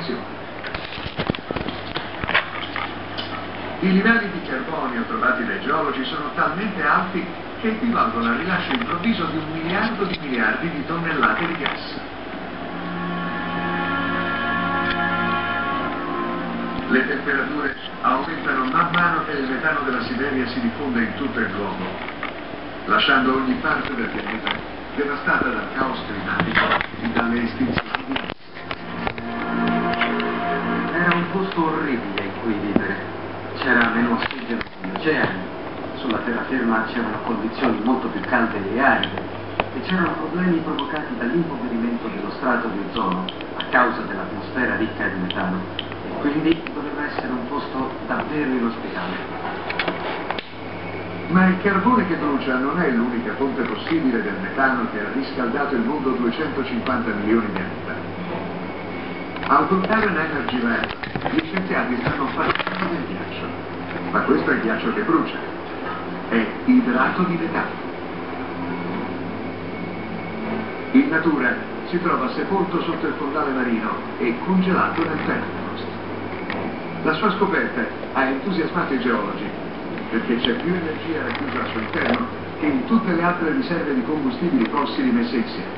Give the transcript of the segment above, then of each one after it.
estinzione. I livelli di carbonio trovati dai geologi sono talmente alti che equivalgono al rilascio improvviso di 1 miliardo di miliardi di tonnellate di gas. Le temperature aumentano man mano che il metano della Siberia si diffonde in tutto il globo, lasciando ogni parte del pianeta devastata dal caos climatico e dalle estinzioni di gas. Era un posto orribile in cui vivere. C'era meno ossigeno negli oceani, sulla terraferma c'erano condizioni molto più calde e aride e c'erano problemi provocati dall'impoverimento dello strato di ozono a causa dell'atmosfera ricca di metano e quindi doveva essere un posto davvero inospitale. Ma il carbone che brucia non è l'unica fonte possibile del metano che ha riscaldato il mondo 250 milioni di anni fa. Al Vulcan Energy Lab gli scienziati stanno parlando del ghiaccio, ma questo è il ghiaccio che brucia, è idrato di metano. In natura si trova sepolto sotto il fondale marino e congelato nel permafrost. La sua scoperta ha entusiasmato i geologi, perché c'è più energia racchiusa al suo interno che in tutte le altre riserve di combustibili fossili messe insieme.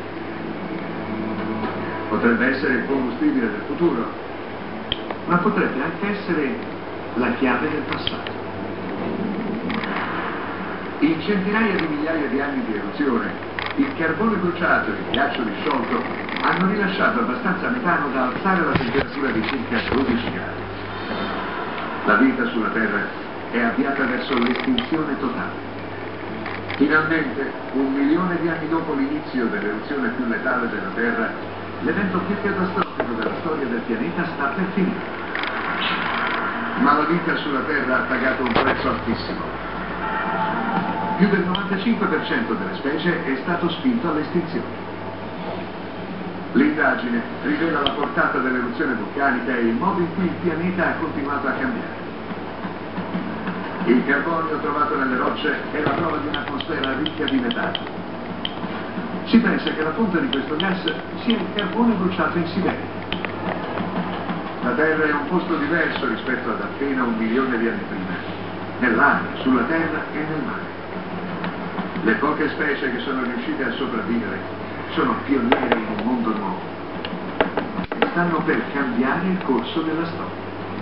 Potrebbe essere il combustibile del futuro, ma potrebbe anche essere la chiave del passato. In centinaia di migliaia di anni di eruzione, il carbone bruciato e il ghiaccio disciolto hanno rilasciato abbastanza metano da alzare la temperatura di circa 12 gradi. La vita sulla Terra è avviata verso l'estinzione totale. Finalmente, 1 milione di anni dopo l'inizio dell'eruzione più letale della Terra, l'evento più catastrofico della storia del pianeta sta per finire. Ma la vita sulla Terra ha pagato un prezzo altissimo. Più del 95% delle specie è stato spinto all'estinzione. L'indagine rivela la portata dell'eruzione vulcanica e il modo in cui il pianeta ha continuato a cambiare. Il carbonio trovato nelle rocce è la prova di un'atmosfera ricca di metano. Si pensa che la fonte di questo gas sia il carbone bruciato in Siberia. La Terra è un posto diverso rispetto ad appena 1 milione di anni prima, nell'aria, sulla terra e nel mare. Le poche specie che sono riuscite a sopravvivere sono pioniere in un mondo nuovo e stanno per cambiare il corso della storia.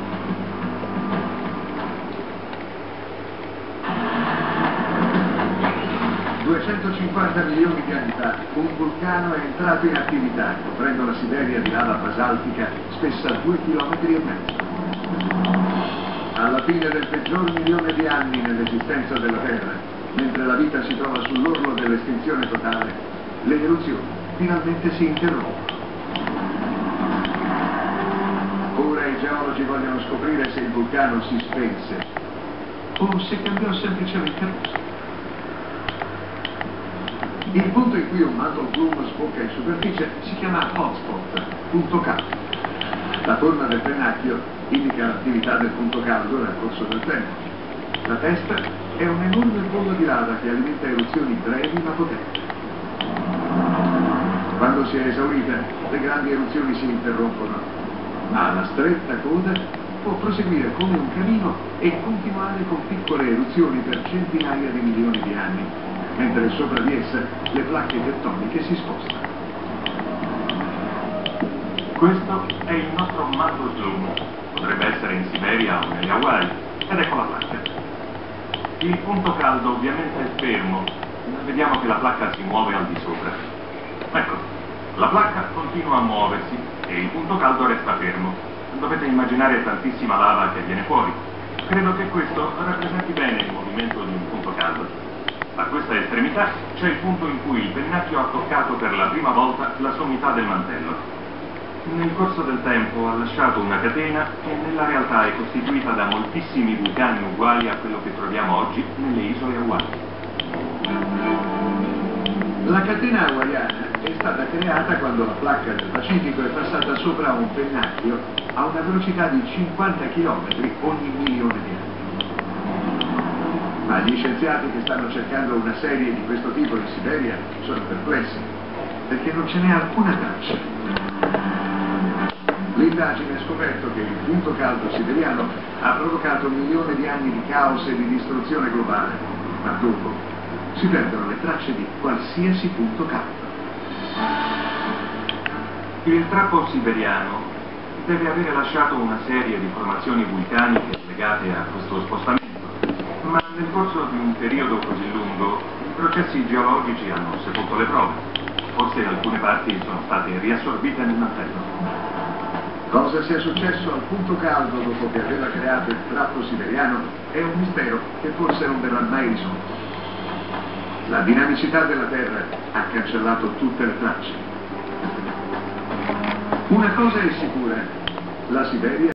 $250 milioni di anni fa, un vulcano è entrato in attività, coprendo la Siberia di lava basaltica spessa 2,5 km. Alla fine del peggior milione di anni nell'esistenza della Terra, mentre la vita si trova sull'orlo dell'estinzione totale, le eruzioni finalmente si interrompono. Ora i geologi vogliono scoprire se il vulcano si spense o se cambiò semplicemente rosso. Il punto in cui un mantle plume sbocca in superficie si chiama hotspot, punto caldo. La forma del pennacchio indica l'attività del punto caldo nel corso del tempo. La testa è un enorme bollo di lava che alimenta eruzioni brevi ma potenti. Quando si è esaurita, le grandi eruzioni si interrompono, ma la stretta coda può proseguire come un camino e continuare con piccole eruzioni per centinaia di milioni di anni, mentre sopra di essa le placche tettoniche si spostano. Questo è il nostro mantle plume, potrebbe essere in Siberia o nelle Hawaii, ed ecco la placca. Il punto caldo ovviamente è fermo, ma vediamo che la placca si muove al di sopra. Ecco, la placca continua a muoversi e il punto caldo resta fermo. Dovete immaginare tantissima lava che viene fuori. Credo che questo rappresenti bene il movimento di un punto caldo. A questa estremità c'è il punto in cui il pennacchio ha toccato per la prima volta la sommità del mantello. Nel corso del tempo ha lasciato una catena che nella realtà è costituita da moltissimi vulcani uguali a quello che troviamo oggi nelle isole Hawaii. La catena hawaiana è stata creata quando la placca del Pacifico è passata sopra un pennacchio a una velocità di 50 km ogni milione di anni. Ma gli scienziati che stanno cercando una serie di questo tipo in Siberia sono perplessi, perché non ce n'è alcuna traccia. L'indagine ha scoperto che il punto caldo siberiano ha provocato milioni di anni di caos e di distruzione globale, ma dopo si perdono le tracce di qualsiasi punto caldo. Il trappo siberiano deve avere lasciato una serie di formazioni vulcaniche legate a questo spostamento, ma nel corso di un periodo così lungo i processi geologici hanno sepolto le prove. Forse alcune parti sono state riassorbite nel mantello. Cosa sia successo al punto caldo dopo che aveva creato il trappo siberiano è un mistero che forse non verrà mai risolto. La dinamicità della Terra ha cancellato tutte le tracce. Una cosa è sicura, la Siberia